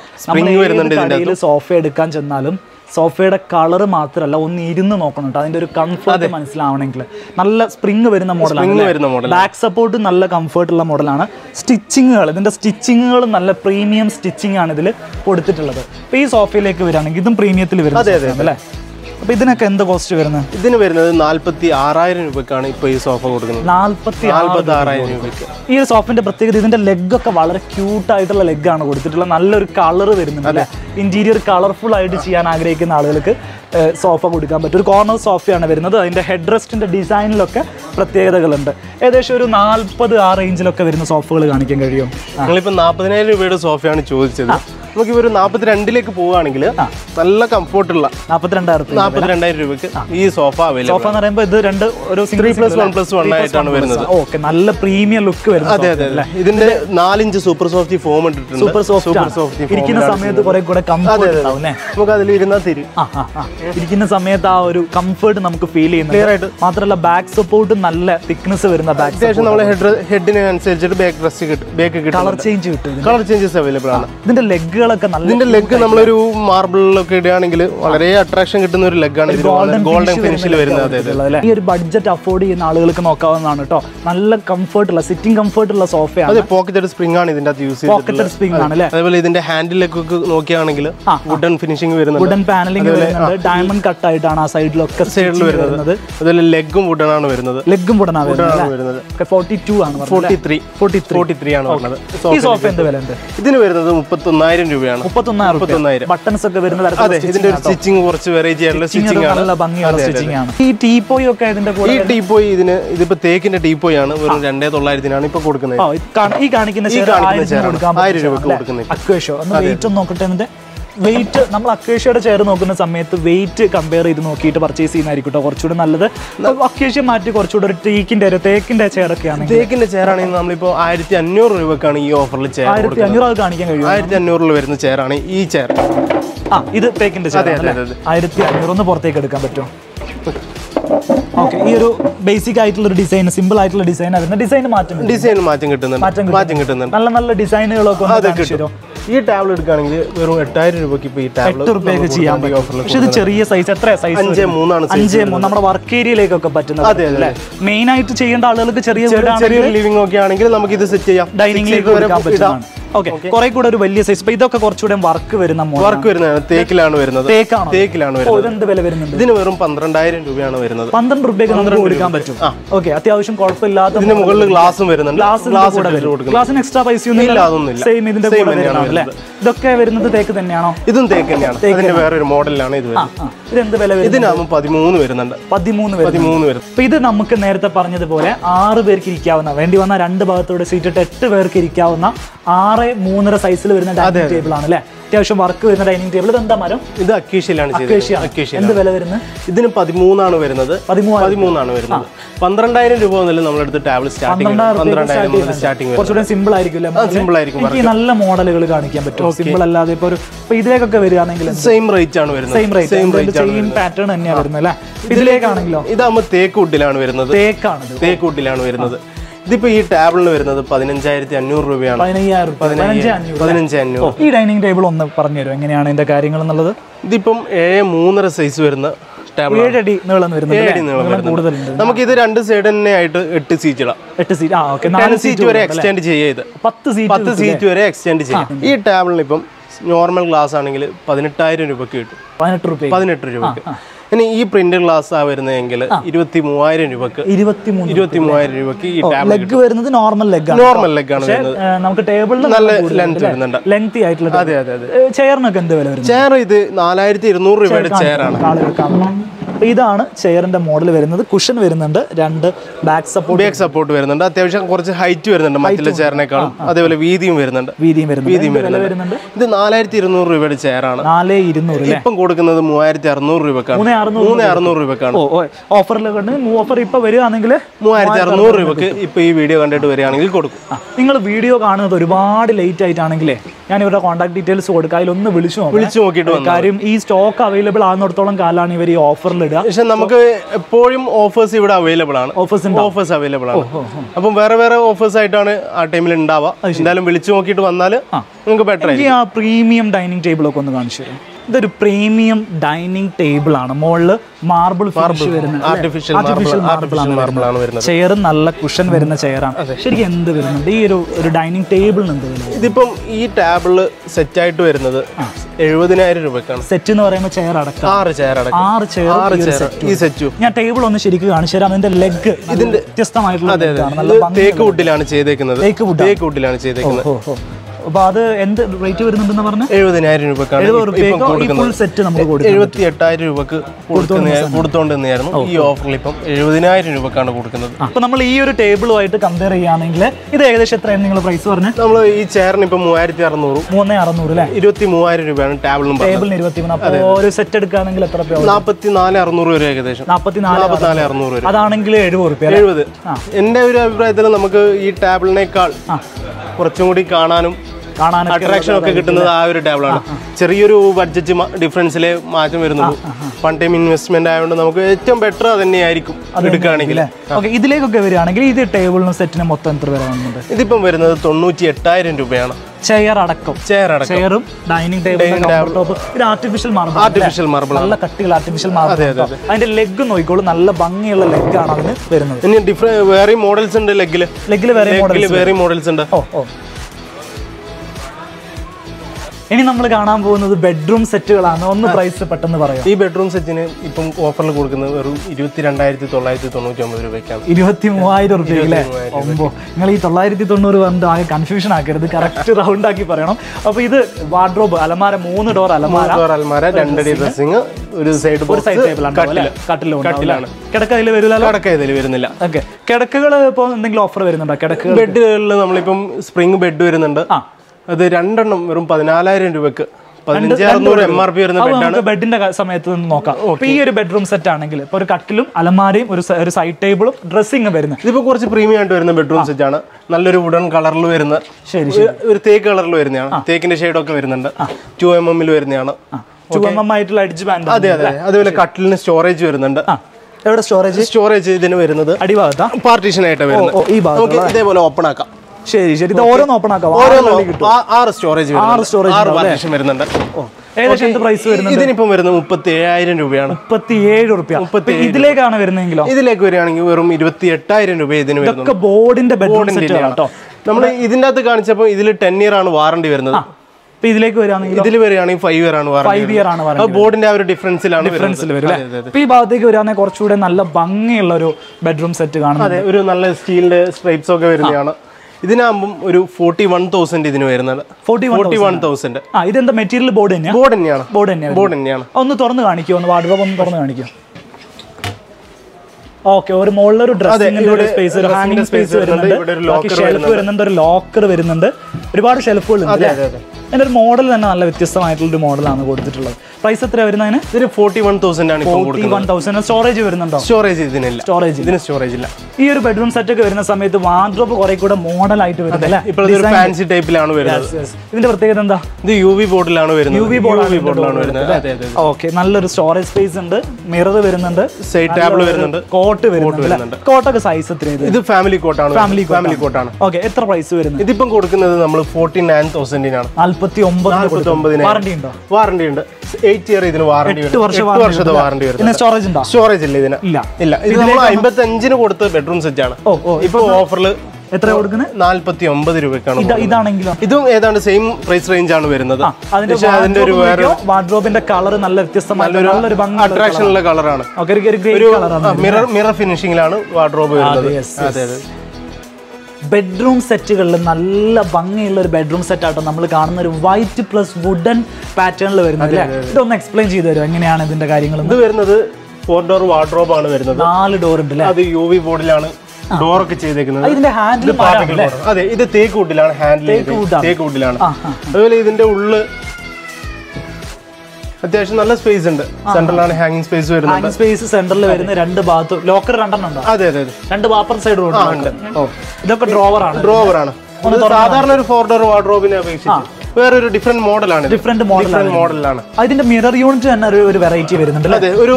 നമ്മൾ സോഫ എടുക്കാൻ ചെന്നാലും സോഫയുടെ കളർ മാത്രമല്ല, ഒന്ന് ഇരുന്ന് നോക്കണം കേട്ടോ. അതിന്റെ ഒരു കംഫർട്ട് മനസ്സിലാവണമെങ്കിൽ. നല്ല സ്പ്രിംഗ് വരുന്ന മോഡലാണ്. ബാക്ക് സപ്പോർട്ട് നല്ല കംഫർട്ടുള്ള മോഡലാണ്. സ്റ്റിച്ചിങ്ങുകൾ, ഇതിന്റെ സ്റ്റിച്ചിങ്ങുകൾ നല്ല പ്രീമിയം സ്റ്റിച്ചിങ് ആണ് ഇതിൽ കൊടുത്തിട്ടുള്ളത്. അപ്പൊ ഈ സോഫയിലേക്ക് വരികയാണെങ്കിൽ ഇതും പ്രീമിയത്തിൽ വരുന്നത് അല്ലേ? അപ്പൊ ഇതിനൊക്കെ എന്ത് കോസ്റ്റ് വരുന്നത്? ഇതിന് വരുന്നത് നാല്പത്തി ആറായിരം രൂപക്കാണ് ഇപ്പൊ ഈ സോഫ കൊടുക്കുന്നത്. നാല്പത്തി നാല്പത്തി ആറായിരം രൂപയ്ക്ക്. ഈ ഒരു സോഫിന്റെ പ്രത്യേകത ഇതിന്റെ ലെഗ് ഒക്കെ വളരെ ക്യൂട്ട് ആയിട്ടുള്ള ലെഗ് ആണ് കൊടുത്തിട്ടുള്ളത്. നല്ലൊരു കളർ വരുന്നുണ്ട് അല്ലെ? ഇന്റീരിയർ കളർഫുൾ ആയിട്ട് ചെയ്യാൻ ആഗ്രഹിക്കുന്ന ആളുകൾക്ക് സോഫ കൊടുക്കാൻ പറ്റും. ഒരു കോർണർ സോഫയാണ് വരുന്നത്. അതിന്റെ ഹെഡ് റെസ്റ്റിന്റെ ഡിസൈനിലൊക്കെ പ്രത്യേകതകളുണ്ട്. ഏകദേശം ഒരു നാൽപ്പത് ആ റേഞ്ചിലൊക്കെ വരുന്ന സോഫകൾ കാണിക്കാൻ കഴിയും. ഞങ്ങളിപ്പോ നാൽപ്പതിനായിരം രൂപയുടെ സോഫയാണ് ചോദിച്ചത്. നമുക്ക് ഒരു നാൽപ്പത്തിരണ്ടിലേക്ക് പോവുകയാണെങ്കിൽ നല്ല കംഫോർട്ടുള്ള നാൽപ്പത്തിരണ്ടായിരം നാൽപ്പത്തിരണ്ടായിരം രൂപയ്ക്ക് ഈ സോഫ അവൈലബിൾ. സോഫ എന്ന് പറയുമ്പോൾ ഇത് രണ്ട് ഒരു three plus one plus one ആയിട്ടാണ് വരുന്നത്. ഓക്കെ, നല്ല പ്രീമിയം ലുക്ക് വരുന്നത്. അതെ അതെ അല്ലേ? ഇതിന്റെ നാലിഞ്ച് സൂപ്പർ സോഫ്റ്റ് ഫോം ഇട്ടിട്ടുണ്ട്. സൂപ്പർ സോഫ്റ്റ് ഇരിക്കുന്ന സമയത്ത് കുറെ കൂടെ കംഫർട്ട് ഉണ്ടാവും അല്ലേ? നമുക്ക് അതിൽ ഇരുന്നാൽ തരും. ഇരിക്കുന്ന സമയത്ത് ആ ഒരു കംഫർട്ട് നമുക്ക് ഫീൽ ചെയ്യുന്നുണ്ട്. മാത്രമല്ല ബാക്ക് സപ്പോർട്ട് നല്ല തിക്നെസ് വരുന്ന ബാക്ക്. അത്യാവശ്യം നമ്മൾ ഹെഡ് ഹെഡിന് അനുസരിച്ചിട്ട് ബാക്ക് റെസ്റ്റ് കിട്ടും, ബാക്ക് കിട്ടും. കളർ ചേഞ്ച് കിട്ടും. കളർ ചേഞ്ചസ് അവൈലബിൾ ആണ്. ഇതിന്റെ ലെഗ് ഇതിന്റെ ലെഗ് നമ്മളൊരു മാർബിളിലൊക്കെ ഇടുകയാണെങ്കിൽ വളരെ അട്രാക്ഷൻ കിട്ടുന്ന ഒരു ലെഗാണ്. ഗോൾഡൻ ഫിനിഷിൽ വരുന്നത്. ഈ ഒരു ബഡ്ജറ്റ് അഫോർഡ് ചെയ്യുന്ന ആളുകൾക്ക് നോക്കാവുന്നതാണ് കേട്ടോ. നല്ല കംഫർട്ടുള്ള, സിറ്റിംഗ് കംഫർട്ടുള്ള സോഫയാണ്. അതെ, പോക്കറ്റഡ് സ്പ്രിംഗ് ആണ് ഇതിന്റെ യൂസ് ചെയ്തത്. പോക്കറ്റഡ് സ്പ്രിംഗ് ആണ് അല്ലേ? അതേപോലെ ഇതിന്റെ ഹാൻഡിലൊക്കെ നോക്കിയാണെങ്കിൽ വുഡൻ ഫിനിഷിംഗ് വരുന്നുണ്ട്. വുഡൻ പാനലിംഗ് വരുന്നുണ്ട്. ഡയമണ്ട് കട്ട് ആയിട്ടാണ് ആ സൈഡിലൊക്കെ സൈഡിൽ വരുന്നത്. അതുപോലെ ലെഗും വുഡൻ ആണ് വരുന്നത്. ലെഗും വുഡൻ ആണ് വരുന്നത്. ഫോർട്ടി ടു ആണ് forty three forty forty three ആണ് വരുന്നത്. ഈ സോഫ എന്ത് വില ഉണ്ട്? ഇതിന് വരുന്നത് മുപ്പത്തൊന്നായിരം രൂപയാണ്. മുപ്പത്തൊന്നായിരം ബട്ടൺസ് ഒക്കെ വരുന്ന. അതെ, ഇതിന്റെ ഒരു സ്റ്റിച്ചിങ് കുറച്ച് വെറൈറ്റി ആയിട്ടുള്ള സ്റ്റിച്ചിങ് ആണ്. നല്ല ഭംഗിയുള്ള സ്റ്റിച്ചിങ് ആണ്. ഈ ടീപ്പോയി ഒക്കെ ഇതിന്റെ കൂടെ. ഈ ടീപ്പോയി ഇതിന് ഇതിപ്പോ തേക്കിന്റെ ടീപ്പോയി ആണ്. വെറും രണ്ടേ തൊള്ളായിരത്തിനാണ് ഇപ്പൊ കൊടുക്കുന്നത്. ഈ കാണിക്കുന്ന ആയിരം രൂപ കൊടുക്കുന്നത്. അക്വേഷോ വെയിറ്റ് ഒന്ന് നോക്കട്ടെ. എന്നിട്ട് വെയിറ്റ് നമ്മൾ അക്വേഷ്യയുടെ ചെയർ നോക്കുന്ന സമയത്ത് വെയിറ്റ് കമ്പയർ ചെയ്ത് നോക്കിയിട്ട് പർച്ചേസ് ചെയ്യുന്നതായിരിക്കും കേട്ടോ കുറച്ചുകൂടെ നല്ലത്. അക്വേഷ്യ മാറ്റി കുറച്ചുകൂടെ ഒരു ടീക്കിന്റെ തേക്കിന്റെ ചെയർ ഒക്കെയാണ്. തേക്കിന്റെ ചെയർ ആണെങ്കിൽ നമ്മളിപ്പോ ആയിരത്തി അഞ്ഞൂറ് രൂപക്കാണ് ഈ ഓഫറിൽ ചെയർ. ആയിരത്തി അഞ്ഞൂറ് അത് കാണിക്കാൻ കഴിയും. ആയിരത്തി അഞ്ഞൂറിൽ വരുന്ന ചെയറാണ് ഈ ചെയർ. ആ, ഇത് തേക്കിന്റെ ചെയർ. ആയിരത്തി അഞ്ഞൂറ് ഒന്ന് പുറത്തേക്ക് എടുക്കാൻ പറ്റുമോ? ഓക്കെ ഈ ഒരു ബേസിക് ആയിട്ടുള്ള ഒരു ഡിസൈൻ സിമ്പിൾ ആയിട്ടുള്ള ഡിസൈൻ വരുന്ന ഡിസൈൻ മാറ്റം ഡിസൈൻ മാറ്റം കിട്ടുന്നുണ്ട് മാറ്റം കിട്ടുന്നുണ്ട് നല്ല നല്ല ഡിസൈനുകളൊക്കെ ഈ ടാബിൾ എടുക്കുകയാണെങ്കിൽ വെറും എട്ടായിരം രൂപയ്ക്ക് ഇപ്പോൾ ഈ ടാബിൾ രൂപയ്ക്ക് ചെയ്യാൻ പറ്റും. പക്ഷേ ഇത് ചെറിയ സൈസ് എത്ര സൈസ് അഞ്ച് മൂന്നാണ് അഞ്ച് മൂന്ന് നമ്മുടെ വർക്ക് ഏരിയയിലേക്കൊക്കെ പറ്റുന്നത്. അതെ അല്ലേ മെയിൻ ആയിട്ട് ചെയ്യേണ്ട ആളുകൾക്ക് ചെറിയ ചെറിയൊരു ലിവിംഗ് ഒക്കെ ആണെങ്കിൽ നമുക്ക് ഇത് സെറ്റ് ചെയ്യാം ഡൈനിങ്ങിലേക്ക് കൊടുക്കാൻ പറ്റുന്നതാണ്. ഓക്കെ കുറെ കൂടെ ഒരു വലിയ സൈസ്. ഇതൊക്കെ കുറച്ചുകൂടെ വർക്ക് വരുന്ന വർക്ക് വരുന്നതാണ് തേക്കിലാണ് വരുന്നത് തേക്കാണ് തേക്കിലാണ് വരുന്നത്. എന്ത് വില വരുന്നുണ്ട് ഇതിന് വെറും പന്ത്രണ്ടായിരം രൂപയാണ് വരുന്നത്. പന്ത്രണ്ട് രൂപയ്ക്ക് നമുക്ക് കൊടുക്കാൻ പറ്റും. ഓക്കെ അത്യാവശ്യം കുഴപ്പമില്ലാത്ത ഇതിന് മുകളിൽ ഗ്ലാസും വരുന്നുണ്ട്. ഗ്ലാസിന് എക്സ്ട്രാ പൈസ ഒന്നും സെയിം ഇതിന്റെ കൂടെ. ഇതൊക്കെ വരുന്നത് തേക്ക് തന്നെയാണോ? ഇതും തേക്ക് തന്നെയാണ്. ഇതിന്റെ വേറൊരു മോഡലാണ് ഇത് വരുന്നത്. ഇത് എന്ത് വില വരും? ഇതിനാകുമ്പോൾ പതിമൂന്ന് വരുന്നുണ്ട്. പതിമൂന്ന് പതിമൂന്ന് വരും. അപ്പൊ ഇത് നമുക്ക് നേരത്തെ പറഞ്ഞതുപോലെ ആറ് പേർക്ക് ഇരിക്കാവുന്ന വേണ്ടി വന്ന രണ്ട് ഭാഗത്തോടെ സീറ്റ് ഇട്ട് എട്ട് പേർക്ക് ഇരിക്കാവുന്ന ആറ് മൂന്നര സൈസിൽ വരുന്ന ഡൈനിങ് ടേബിൾ ആണ് അല്ലേ? അത്യാവശ്യം വർക്ക് വരുന്ന ഡൈനിങ് ടേബിൾ. ഇത് എന്താ മരം? ഇത് അക്കേഷ്യയിലാണ്. എന്ത് വില വരുന്നത്? ഇതിന് പതിമൂന്നാണ് വരുന്നത്. പതിമൂന്നാണ് വരുന്നത്. പന്ത്രണ്ടായിരം രൂപ മുതൽ നമ്മളെടുത്ത് ടാബിൾ സ്റ്റാർട്ടിംഗ് കുറച്ചുകൂടെ സിമ്പിൾ ആയിരിക്കും. സിമ്പിൾ ആയിരിക്കും. നല്ല മോഡലുകൾ കാണിക്കാൻ പറ്റും. സിമ്പിൾ അല്ലാതെ ഇപ്പൊ ഒരു ഇതിലേക്കൊക്കെ വരികയാണെങ്കിൽ സെയിം റേറ്റ് ആണ് വരുന്നത്. സെയിം റേറ്റ് സെയിം പാറ്റേൺ തന്നെയാണ് വരുന്നത് അല്ലേ? ഇതിലേക്കാണെങ്കിലോ ഇതാകുമ്പോൾ തേക്ക് വുഡിലാണ് വരുന്നത്. തേക്കാണ് തേക്ക് വുഡിലാണ് വരുന്നത്. ഇതിപ്പോ ഈ ടേബിളിന് വരുന്നത് പതിനഞ്ചായിരത്തി അഞ്ഞൂറ് രൂപയാണ്. പതിനഞ്ച് അഞ്ഞൂറ്. ഈ ഡൈനിങ് ടേബിൾ ഒന്ന് പറഞ്ഞു തരും എങ്ങനെയാണ് ഇതിന്റെ കാര്യങ്ങൾ എന്നുള്ളത്? ഇതിപ്പം ഏഴ് മൂന്നര സൈസ് വരുന്ന ഏഴടി നീളം വരുന്നുണ്ട്. നമുക്ക് ഇത് രണ്ട് സൈഡ് തന്നെ ആയിട്ട് എട്ട് സീറ്റ് ഇടാം. എട്ട് സീറ്റ് ഓക്കെ നാല് സീറ്റ് വരെ എക്സ്റ്റെൻഡ് ചെയ്ത് പത്ത് സീറ്റ് പത്ത് സീറ്റ് വരെ എക്സ്റ്റെൻഡ് ചെയ്യാം. ഈ ടേബിളിന് ഇപ്പം നോർമൽ ഗ്ലാസ് ആണെങ്കിൽ പതിനെട്ടായിരം രൂപയ്ക്ക് കിട്ടും. പതിനെട്ട് രൂപ പതിനെട്ട് രൂപയ്ക്ക്. ഇനി ഈ പ്രിന്റ് ഗ്ലാസ് ആ വരുന്നതെങ്കിൽ ഇരുപത്തി മൂവായിരം രൂപക്ക് ഇരുപത്തി മൂവായിരം രൂപക്ക് ഈ ലെഗ് വരുന്നത് നോർമൽ ലെഗ് നോർമൽ ലെഗ് ആണ് വരുന്നത്. നമുക്ക് ടേബിളിൽ നല്ല ലെങ്ത് വരുന്നുണ്ട്. ലെങ്തി ആയിട്ടുള്ള. അതെ അതെ അതെ. ചെയറിനൊക്കെ എന്ത് വില വരും? ചെയർ ഇത് നാലായിരത്തി ഇരുന്നൂറ് രൂപയുടെ ചെയറാണ്. ഇതാണ് ചെയറിന്റെ മോഡൽ വരുന്നത്. കുഷൻ വരുന്നുണ്ട്. രണ്ട് ബാക്ക് സപ്പോർട്ട് ബാക്ക് സപ്പോർട്ട് വരുന്നുണ്ട്. അത്യാവശ്യം കുറച്ച് ഹൈറ്റ് വരുന്നുണ്ട് മറ്റുള്ള ചെയറിനേക്കാളും. അതേപോലെ വീതിയും വരുന്നുണ്ട്. വീതിയും വരുന്നുണ്ട്. ഇത് നാലായിരത്തി ഇരുന്നൂറ് രൂപയുടെ ചെയറാണ്. നാല് ഇരുന്നൂറ് ഇപ്പം കൊടുക്കുന്നത് മൂവായിരത്തി അറുന്നൂറ് രൂപക്കാണ്. മൂന്ന് അറുന്നൂറ് രൂപക്കാണ് ഓഫറിൽ. ഓഫർ ഇപ്പൊ വരികയാണെങ്കിൽ മൂവായിരത്തി അറുന്നൂറ് രൂപക്ക് ഇപ്പൊ ഈ വീഡിയോ കണ്ടിട്ട് വരികയാണെങ്കിൽ കൊടുക്കും. നിങ്ങൾ വീഡിയോ കാണുന്നത് ഒരുപാട് ലേറ്റ് ആയിട്ടാണെങ്കിലേ ഞാൻ ഇവരുടെ കോൺടാക്ട് ഡീറ്റെയിൽസ് കൊടുക്കുക. അതിലൊന്ന് വിളിച്ചു വിളിച്ചു നോക്കിയിട്ട് കാര്യം ഈ സ്റ്റോക്ക് അവൈലബിൾ ആകുന്നിടത്തോളം കാലമാണ് ഇവർ ഈ ഓഫറിൽ ഇടുക. പക്ഷെ നമുക്ക് എപ്പോഴും ഓഫേഴ്സ് ഇവിടെ അവൈലബിൾ ആണ്. ഓഫേഴ്സ് ഓഫേഴ്സ് അവൈലബിൾ ആണ്. അപ്പം വേറെ വേറെ ഓഫേഴ്സ് ആയിട്ടാണ് ആ ടൈമിൽ ഉണ്ടാവുക. എന്തായാലും വിളിച്ചു നോക്കിയിട്ട് വന്നാൽ നിങ്ങൾക്ക് ബെറ്റർ ആയിരിക്കും. ആ പ്രീമിയം ഡൈനിങ് ടേബിൾ ഒക്കെ ഒന്ന് കാണിച്ചു തരും. ഇതൊരു പ്രീമിയം ഡൈനിങ് ടേബിൾ ആണ്. മുകളിൽ മാർബിൾ ചെയർ നല്ല കുഷൻ വരുന്ന ചെയറാണ്. ശരിക്കും എന്ത് വരുന്നുണ്ട് ഈ ഒരു ഒരു ഡൈനിങ് ടേബിളിന് എന്ത് വരുന്നത്? ഇതിപ്പം ഈ ടേബിള് സെറ്റ് ആയിട്ട് വരുന്നത് എഴുപതിനായിരം രൂപക്കാണ്. സെറ്റ് എന്ന് പറയുമ്പോൾ ചെയർ അടക്കം ആറ് ചെയർ അടക്കം ആറ് ചെയർ ആറ് ചെയർ ഈ സെറ്റ്. ഞാൻ ടേബിൾ ഒന്ന് ശരിക്കും കാണിച്ചു തരാം. അതിന്റെ ലെഗ് ഇതിന്റെ വ്യത്യസ്തമായിട്ടുള്ള തേക്ക് വുഡിലാണ് ചെയ്തേക്കുന്നത്. തേക്ക് വുഡിലാണ് ചെയ്തേക്കുന്നത്. അപ്പൊ അത് എന്ത് റേറ്റ് വരുന്നുണ്ടെന്ന് പറഞ്ഞാൽ എഴുപതിനായിരം രൂപക്കാണ് എഴുപത്തി എട്ടായിരം രൂപക്ക് കൊടുത്തോണ്ടിരുന്നായിരുന്നു. ഈ ഓഫറിൽ ഇപ്പം എഴുപതിനായിരം രൂപക്കാണ് കൊടുക്കുന്നത്. അപ്പൊ നമ്മൾ ഈ ഒരു ടേബിളുമായിട്ട് കമ്പയർ ചെയ്യുകയാണെങ്കിൽ ഇത് ഏകദേശം എത്രയാണ് നിങ്ങൾ പ്രൈസ് പറഞ്ഞത്? നമ്മൾ ഈ ചെയറിന് ഇപ്പൊ മൂവായിരത്തി അറുന്നൂറ് മൂന്നേ അറുന്നൂറ് അല്ലെ ഇരുപത്തി മൂവായിരം രൂപയാണ് ടേബിളിന്. ടേബിളിന് ഇരുപത്തി മൂന്ന്. അപ്പൊ ഒരു സെറ്റ് എടുക്കുകയാണെങ്കിൽ എത്ര രൂപ? നാപ്പത്തി നാല് അറുന്നൂറ് രൂപ ഏകദേശം. നാപ്പത്തിനാല് അറുന്നൂറ് അതാണെങ്കിൽ എഴുപത് രൂപ. എഴുപത്. എന്റെ ഒരു അഭിപ്രായത്തിൽ നമുക്ക് ഈ ടേബിളിനേക്കാൾ കുറച്ചും കൂടി കാണാനും അട്രാക്ഷൻ ഒക്കെ കിട്ടുന്നത് ആ ഒരു ടേബിളാണ്. ചെറിയൊരു ബഡ്ജറ്റ് ഡിഫറൻസിലെ മാറ്റം വരുന്നുള്ളൂ. വൺ ടൈം ഇൻവെസ്റ്റ്മെന്റ് ആയതുകൊണ്ട് നമുക്ക് ഏറ്റവും ബെറ്റർ അത് തന്നെയായിരിക്കും എടുക്കുകയാണെങ്കിൽ. ഇതിലേക്കൊക്കെ വരികയാണെങ്കിൽ ഇത് ടേബിളിനും സെറ്റിനും മൊത്തം എത്ര വരുന്നുണ്ട്? ഇതിപ്പം വരുന്നത് തൊണ്ണൂറ്റി എട്ടായിരം രൂപയാണ്. ചെയർ അടക്കം ചെയർ അടക്കം ചെയറും ഡൈനിങ് ടേബിളും ആർട്ടിഫിഷ്യൽ മാർബിൾ. ആർട്ടിഫിഷ്യൽ മാർബിൾ നല്ല കട്ടിയുള്ള ആർട്ടിഫിഷ്യൽ മാർബിൾ. അതിന്റെ ലെഗ് നോക്കിക്കോളൂ. നല്ല ഭംഗിയുള്ള ലെഗ് ആണ് അതിന് വരുന്നത്. ഇനി ഡിഫറെന്റ് വേറെ മോഡൽസ് ഉണ്ട്. ലെഗില് ലെഗിൽ വേറെ വേറെ മോഡൽസ് ഉണ്ട്. ഓ ഓ ഇനി നമ്മൾ കാണാൻ പോകുന്നത് ബെഡ്റൂം സെറ്റുകളാണ്. ഒന്ന് പ്രൈസ് പെട്ടെന്ന് പറയാം. ഈ ബെഡ്റൂം സെറ്റിന് ഇപ്പം ഓഫറിൽ കൊടുക്കുന്നത് വെറും ഇരുപത്തി രണ്ടായിരത്തി തൊള്ളായിരത്തി തൊണ്ണൂറ്റി ഒമ്പത് രൂപയ്ക്കാണ്. ഇരുപത്തി മൂവായിരം രൂപയല്ലേ? ഒമ്പോ നിങ്ങൾ ഈ തൊള്ളായിരത്തി തൊണ്ണൂറ് പറഞ്ഞിട്ട് ആകെ കൺഫ്യൂഷൻ ആക്കരുത്. കറക്റ്റ് റൗണ്ട് ആക്കി പറയണം. അപ്പൊ ഇത് വാർഡ്രോബ് അലമാര, മൂന്ന് ഡോർ അലമാര, അലമാര, രണ്ടടി ഡ്രസ്സിംഗ്, ഒരു സൈഡ് ഒരു സൈഡ് ടേബിളാണ്. കട്ടിലാണ്. കിടക്ക ഇതിൽ വരില്ല. കിടക്ക ഇതിൽ വരുന്നില്ല. ഓക്കെ. കിടക്കുകൾ ഇപ്പോൾ എന്തെങ്കിലും ഓഫർ വരുന്നുണ്ടോ? കിടക്കുകൾ ബെഡുകളിൽ നമ്മളിപ്പം സ്പ്രിംഗ് ബെഡ് വരുന്നുണ്ട്. അത് രണ്ടെണ്ണം വെറും പതിനാലായിരം രൂപക്ക് ബെഡിന്റെ സമയത്ത് നിന്ന് നോക്കാം. ഈ ഒരു ബെഡ്റൂം സെറ്റ് ആണെങ്കിൽ ഇപ്പൊ ഒരു കട്ടിലും അലമാരയും ഒരു സൈഡ് ടേബിളും ഡ്രസ്സിംഗ് വരുന്നത്. ഇതിപ്പോ കുറച്ച് പ്രീമിയം ആയിട്ട് വരുന്ന ബെഡ്റൂം സെറ്റ് ആണ്. നല്ലൊരു വുഡൻ കളറിൽ വരുന്ന, ശരി ഒരു തേക്ക് കളറിൽ വരുന്നതാണ്. തേക്കിന്റെ ഷെയ്ഡൊക്കെ വരുന്നുണ്ട്. ടു എം എമ്മിൽ വരുന്നതാണ്. ടു എം എം ആയിട്ടുള്ള എഡ്ജ് ബാൻഡ്. അതെ അതെ. അതുപോലെ കട്ടിലിന് സ്റ്റോറേജ് വരുന്നുണ്ട്. എവിടെ സ്റ്റോറേജ് സ്റ്റോറേജ് ഇതിന് വരുന്നത് അടിഭാഗത്താ പാർട്ടീഷൻ ആയിട്ട് വരുന്നത്. നമുക്ക് ഇതേപോലെ ഓപ്പൺ ആക്കാം. ശരി ശരി ഇത് ഓരോന്ന് ഓപ്പൺ ആക്കാം. ആറ് സ്റ്റോറേജ് ആറ് സ്റ്റോറേജ് ആറ് പാർട്ടീഷൻ വരുന്നുണ്ട്. ഏകദേശം എന്ത് പ്രൈസ് വരുന്നത്? ഇതിനിപ്പം വരുന്നത് മുപ്പത്തി ഏഴായിരം രൂപയാണ്. മുപ്പത്തി ഏഴ് റുപ്യ. ഇതിലേക്കാണ് വരുന്നതെങ്കിലോ? ഇതിലേക്ക് വരികയാണെങ്കിൽ വെറും ഇരുപത്തി എട്ടായിരം രൂപ ഇതിന് വരുന്നത്. ബോർഡിന്റെ ബോർഡിന്റെ നമ്മൾ ഇതിന്റെ അകത്ത് കാണിച്ചപ്പോൾ ഇതിൽ ടെൻ ഇയർ ആണ് വാറണ്ടി വരുന്നത്. ഇതിലേക്ക് വരികയാണെങ്കിൽ ഇതിൽ വരികയാണെങ്കിൽ ഫൈവ് ഇയർ ആണ് ഫൈവ് ഇയർ ആണ് ബോർഡിന്റെ ആ ഒരു ഡിഫറൻസിലാണ് ഡിഫറൻസിൽ വരും. അപ്പൊ ഈ ഭാഗത്തേക്ക് വരികയാണെങ്കിൽ കുറച്ചുകൂടെ നല്ല ഭംഗിയുള്ള ഒരു ബെഡ്റൂം സെറ്റ് കാണുന്നത്. അതെ, ഒരു നല്ല സ്റ്റീലിന്റെ സ്ട്രൈപ്സ് ഒക്കെ വരുന്നതാണ്. ഇതിനാകുമ്പോൾ ഒരു ഫോർട്ടി വൺ തൗസൻഡ് ഇതിന് വരുന്നത്. Forty one thousand. ആ ഇതെന്താ മെറ്റീരിയൽ? ബോർഡ് തന്നെയാണ്. ബോർഡ് തന്നെയാണ്. ബോർഡ് തന്നെയാണ്. ബോർഡ് തന്നെയാണ്. ഒന്ന് തുറന്ന് കാണിക്കുമോ? ഒന്ന് വാർഡ്രോബ് ഒന്ന് തുറന്ന് കാണിക്കുമോ? ഓക്കെ, ഒരു മുകളിലൊരു ഡ്രസ്സിംഗ് സ്പേസ്, ഒരു ഹാങ്ങിങ് സ്പേസ് വരുന്നുണ്ട്, ഷെൽഫ് വരുന്നുണ്ട്, ഒരു ലോക്കർ വരുന്നുണ്ട്, ഒരുപാട് ഷെൽഫുകൾ ഉണ്ട്. അതിന്റെ ഒരു മോഡൽ തന്നെ നല്ല വ്യത്യസ്തമായിട്ടുള്ള ഒരു മോഡലാണ് കൊടുത്തിട്ടുള്ളത്. പ്രൈസ് എത്ര വരുന്നതിന്? ഇതിന് ഫോർട്ടി വൺ തൗസൻഡ് ആണ്. Forty one thousand. സ്റ്റോറേജ് വരുന്നുണ്ടോ? സ്റ്റോറേജ് ഇതിനില്ല. സ്റ്റോറേജ് ഇതിന് സ്റ്റോറേജ് ഇല്ല. ഈ ഒരു ബെഡ്റൂം സെറ്റ് ഒക്കെ വരുന്ന സമയത്ത് വാർഡ്രോബ് കുറെ കൂടെ മോഡൽ ആയിട്ട് വരുന്നത്. ഇപ്പോൾ ഫാൻസി ടൈപ്പിലാണ് വരുന്നത്. ഇതിന്റെ പ്രത്യേകത എന്താ? ഇത് യു വി ബോർഡിലാണ് വരുന്നത്. യു വി ബോർഡിലാണ് വരുന്നത്. ഓക്കെ, നല്ലൊരു സ്റ്റോറേജ് സ്പേസ് ഉണ്ട്, മിറർ വരുന്നുണ്ട്, സൈഡ് ടേബിൾ വരുന്നുണ്ട്, കോട്ട് വരുന്നുണ്ട്. കോട്ടൊക്കെ സൈസ് എത്രയാണ്? ഇത് ഫാമിലി കോട്ടാണ്. ഫാമിലി ഫാമിലി കോട്ടാണ്. ഓക്കെ, എത്ര പ്രൈസ് വരുന്നത്? ഇതിപ്പം കൊടുക്കുന്നത് നമ്മൾ ഫോർട്ടി നയൻ തൗസൻഡിനാണ്. നാല്പത്തി ഒമ്പത്. വാറണ്ടി ഉണ്ടോ? വാറണ്ടി ഉണ്ട്. എയ്റ്റ് ഇയർ ഇതിന് വാറണ്ടി വരും. എട്ട് വർഷത്തെ വാറണ്ടി വരും. സ്റ്റോറേജ് ഉണ്ടോ? സ്റ്റോറേജ് ഇല്ല ഇതിന്. ഇല്ല ഇല്ല. ഇത് നമ്മൾ അമ്പത്തി അഞ്ചിന് കൊടുത്ത ബെഡ്റൂം സെറ്റ് ആണ്. ഇപ്പൊ ഓഫറിൽ എത്ര കൊടുക്കുന്നത്? നാല്പത്തി ഒമ്പത് രൂപയ്ക്കാണ്. ഇതാണെങ്കിലോ? ഇതും ഏതാണ്ട് സെയിം പ്രൈസ് റേഞ്ച് ആണ് വരുന്നത്. അതിന്റെ ഒരു വാർഡ്രോബിന്റെ കളർ നല്ല വ്യത്യസ്തമായ നല്ലൊരു അട്രാക്ഷൻ ഉള്ള കളറാണ്. മിറർ മിറർ ഫിനിഷിംഗിലാണ് വാർഡ്രോബ് വരുന്നത്. അതെ അതെ. ബെഡ്റൂം സെറ്റുകളിൽ നല്ല ഭംഗിയുള്ള ഒരു ബെഡ്റൂം സെറ്റ് ആട്ടോ നമ്മൾ കാണുന്ന ഒരു വൈറ്റ് പ്ലസ് വുഡൻ പാറ്റേണിൽ വരുന്നത്. ഇതൊന്ന് എക്സ്പ്ലെയിൻ ചെയ്തു തരും എങ്ങനെയാണ് ഇതിന്റെ കാര്യങ്ങൾ? ഇത് വരുന്നത് ഫോർ ഡോർ വാർഡ്രോബ് ആണ് വരുന്നത്. നാല് ഡോർ ഉണ്ട്. അത് യു വി ബോർഡിലാണ് ഡോറൊക്കെ ചെയ്തേക്കുന്നത്. ഇതിന്റെ ഹാൻഡിൽ അതെ, ഇത് തേക്ക് വുഡിലാണ്. ഹാൻഡിൽ തേക്ക് വുഡിലാണ്. അതുപോലെ ഇതിന്റെ ഉള്ളു അത്യാവശ്യം നല്ല സ്പേസ് ഉണ്ട്. സെന്ററിലാണ് ഹാങ്ങിങ് സ്പേസ് വരുന്നത്. സ്പേസ് സെന്ററിൽ വരുന്ന രണ്ട് ബാത്ത് ലോക്കർ രണ്ടെണ്ണം ഉണ്ട്. അതെ അതെ, രണ്ട് ബാപ്പർ സൈഡ് ഉണ്ട്. ഇതൊക്കെ ഡ്രോവർ ആണ്. ഡ്രോവർ ആണ്. സാധാരണ ഒരു ഫോർ ഡോർ വാർഡ്രോബിനെ അപേക്ഷിച്ച് വേറൊരു ഡിഫറെന്റ് മോഡലാണ്. ഡിഫറെന്റ് മോഡലാണ്. അതിന്റെ മിറർ യൂണിറ്റ് തന്നെ ഒരു വെറൈറ്റി വരുന്നുണ്ട്.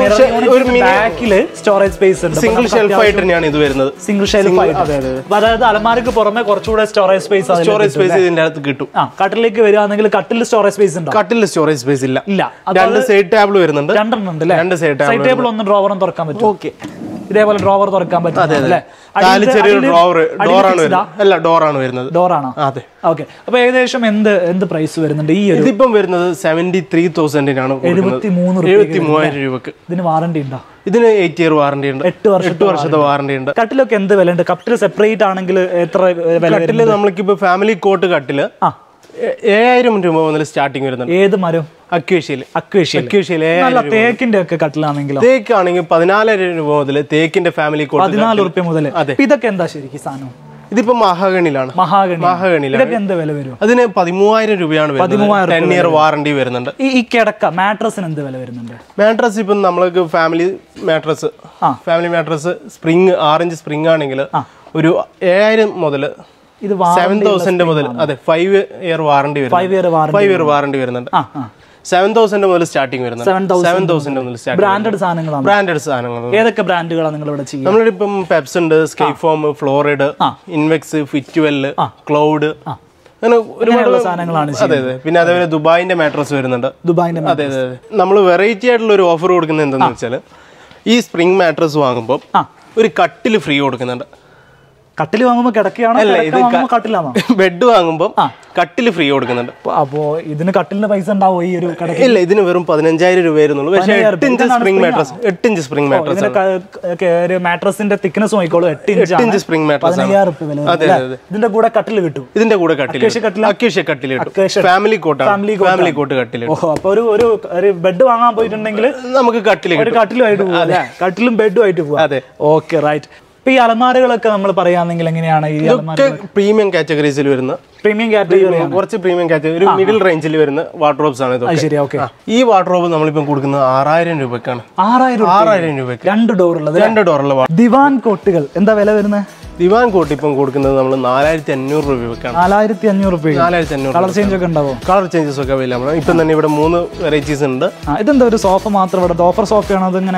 ബാക്കില് സ്റ്റോറേജ് സ്പേസ് ഉണ്ട്. സിംഗിൾ ഷെൽഫ് ആയിട്ട് തന്നെയാണ് ഇത് വരുന്നത്. സിംഗിൾ ഷെൽഫ് ആയിട്ട്. അതായത് അലമാരക്ക് പുറമെ കുറച്ചുകൂടെ സ്റ്റോറേജ് സ്പേസ് സ്റ്റോറേജ് സ്പേസ് ഇതിന്റെ അകത്ത് കിട്ടും. കട്ടിലേക്ക് വരികയാണെങ്കിൽ കട്ടിൽ സ്റ്റോറേജ് സ്പേസ് ഉണ്ട്. കട്ടിൽ സ്റ്റോറേജ് സ്പേസ് ഇല്ല. ഇല്ല. രണ്ട് സൈഡ് ടേബിൾ വരുന്നുണ്ട്. രണ്ടെണ്ണം ഉണ്ട്. രണ്ട് സൈഡ് സൈഡ് ടേബിൾ ഒന്ന് ഡ്രോവറും തുറക്കാൻ പറ്റും. ഓക്കെ, ഇതേപോലെ ഡ്രോവർ തുറക്കാൻ പറ്റും. ചെറിയൊരു ഡോർ ഡോറാണ് അല്ല ഡോറാണ് വരുന്നത്. ഡോറാണോ? അതെ. ഓക്കെ, അപ്പൊ ഏകദേശം എന്ത് എന്ത് പ്രൈസ് വരുന്നുണ്ട്? ഈ ഇതിപ്പം വരുന്നത് സെവന്റി ത്രീ തൗസൻഡിനാണ്. എഴുപത്തി മൂന്ന് എഴുപത്തി മൂവായിരം രൂപക്ക്. ഇതിന് വാറണ്ടി ഉണ്ടോ? ഇതിന് എയ്റ്റ് ഇയർ വാറണ്ടി ഉണ്ട്. എട്ട് വർഷം എട്ട് വർഷത്തെ വാറണ്ടി ഉണ്ട്. കട്ടിലൊക്കെ എന്ത് വില ഉണ്ട്? കട്ടിൽ സെപ്പറേറ്റ് ആണെങ്കിൽ എത്ര വില? കട്ടില് നമ്മൾക്കിപ്പോ ഫാമിലി കോട്ട് കട്ടില് ഏഴായിരം രൂപ മുതൽ സ്റ്റാർട്ടിങ് വരുന്നുണ്ട്. ഏത് മരം? അക്വേഷ്യയിൽ. അക്വേഷ്യയിൽ തേക്കിന്റെ ഒക്കെ കട്ടിലാണെങ്കിലും തേക്കാണെങ്കിൽ പതിനാലായിരം രൂപ മുതൽ തേക്കിന്റെ ഫാമിലി കോട്ട് പതിനാല് റുപ്യ മുതൽ. ഇതൊക്കെ എന്താ ശരിക്കും സാധനം? ഇതിപ്പോ മഹാഗണിയിലാണ്. മഹാഗണി മഹാഗണിയിലാണ്. ഇതൊക്കെ എന്ത് വില വരും? അതിന് പതിമൂവായിരം രൂപയാണ്. ടെൻ ഇയർ വാറണ്ടി വരുന്നുണ്ട്. ഈ കിടക്ക മാട്രസിന് എന്ത് വില വരുന്നുണ്ട്? മാട്രസ് ഇപ്പം നമ്മൾക്ക് family mattress family mattress spring ആറഞ്ച് സ്പ്രിങ് ആണെങ്കിൽ ഒരു ഏഴായിരം മുതൽ ഇത് സെവൻ തൗസൻഡ് മുതൽ. അതെ, ഫൈവ് ഇയർ വാറണ്ടി വരും. Five year five year warranty വരുന്നുണ്ട്. സെവൻ തൗസൻഡ് മുതൽ സ്റ്റാർട്ടിങ് വരുന്നത്. സെവൻ തൗസൻഡ് മുതൽ ബ്രാൻഡഡ് സാധനങ്ങളാണ്. ബ്രാൻഡഡ് സാധനങ്ങൾ. ഏതൊക്കെ ബ്രാൻഡുകളാണ് നിങ്ങൾ ഇവിടെ ചെയ്യുന്നത്? നമ്മളിപ്പം പെപ്സ് ഉണ്ട്, സ്കൈഫോം, ഫ്ലോറിഡ്, ഇൻവെക്സ്, ഫിറ്റ്വെല്, ക്ലൗഡ്, അങ്ങനെ ഒരുപാട് സാധനങ്ങളാണ്. അതെ അതെ. പിന്നെ അതേപോലെ ദുബായിന്റെ മാട്രസ് വരുന്നുണ്ട്. ദുബായിന്റെ. അതെ അതെ. നമ്മൾ വെറൈറ്റി ആയിട്ടുള്ള ഒരു ഓഫർ കൊടുക്കുന്നത് എന്താണെന്ന് വെച്ചാൽ ഈ സ്പ്രിംഗ് മാട്രസ് വാങ്ങുമ്പോൾ ഒരു കട്ടിൽ ഫ്രീ കൊടുക്കുന്നുണ്ട്. കട്ടിൽ വാങ്ങുമ്പോൾ കിടക്കുകയാണോ? കട്ടിലാണോ? ബെഡ് വാങ്ങുമ്പോൾ കട്ടിൽ ഫ്രീ കൊടുക്കുന്നുണ്ട്. അപ്പോ ഇതിന് കട്ടിലിന്റെ പൈസ ഉണ്ടാവോ? ഈ ഒരു ഇല്ല, ഇതിന് വെറും പതിനഞ്ചായിരം രൂപ വരുന്നുള്ളൂ. പക്ഷേ എട്ട് ഇഞ്ച് സ്പ്രിംഗ് മാട്രസ്. എട്ട് ഇഞ്ച് സ്പ്രിംഗ് മാട്രസ്. മാട്രസിന്റെ തിക്നെസ് നോക്കിക്കോളൂ. എട്ട് ഇഞ്ച് സ്പ്രിംഗ് മാട്രസ്. അതെ അതെ. ഇതിന്റെ കൂടെ കട്ടിൽ കിട്ടും. ഇതിന്റെ കൂടെ കട്ടിൽ അക്വേഷ്യ കട്ടിൽ കിട്ടും. ഫാമിലി കോട്ടാണ്. ഫാമിലി കോട്ട് കട്ടിൽ. ഓഹോ, അപ്പൊ ഒരു ഒരു ബെഡ് വാങ്ങാൻ പോയിട്ടുണ്ടെങ്കിൽ നമുക്ക് കട്ടിൽ ഒരു കട്ടിലുമായിട്ട് പോവാം. കട്ടിലും ബെഡും ആയിട്ട് പോവാം. അതെ. Okay, right. ഈ അലമാരകളൊക്കെ നമ്മൾ പറയുകയാണെങ്കിൽ എങ്ങനെയാണ്? ഈ പ്രീമിയം കാറ്റഗറീസിൽ വരുന്ന പ്രീമിയം കാറ്റഗറി കുറച്ച് പ്രീമിയം കാറ്റഗറി ഒരു മിഡിൽ റേഞ്ചിൽ വരുന്ന വാർഡ്രോബ്സ് ആണ് ഇതൊക്കെ. ശരി, ഓക്കെ. ഈ വാർഡ്രോബ് നമ്മളിപ്പം കൊടുക്കുന്നത് ആറായിരം രൂപയ്ക്കാണ്. ആറായിരം ആറായിരം രൂപയ്ക്ക് രണ്ട് ഡോർ ഉള്ളത്. രണ്ട് ഡോറുള്ള ദിവാൻ കോട്ടുകൾ എന്താ വില വരുന്നത്? ദിവാൻ കോട്ട് ഇപ്പം കൊടുക്കുന്നത് നമ്മൾ നാലായിരത്തി അഞ്ഞൂറ് രൂപയ്ക്കാണ്. നാലായിരത്തി അഞ്ഞൂറ് രൂപ. നാലായിരത്തി അഞ്ഞൂറ്. കളർ ചേഞ്ച് ഒക്കെ ഉണ്ടാവും? കളർ ചേഞ്ചസ് ഒക്കെ അവൈലബിൾ ആണ്. ഇപ്പം തന്നെ ഇവിടെ മൂന്ന് വെറൈറ്റീസ് ഉണ്ട്. ഇതെന്താ ഒരു സോഫ മാത്രം ഇവിടെ? ഓഫർ സോഫയാണോ? അതിങ്ങനെ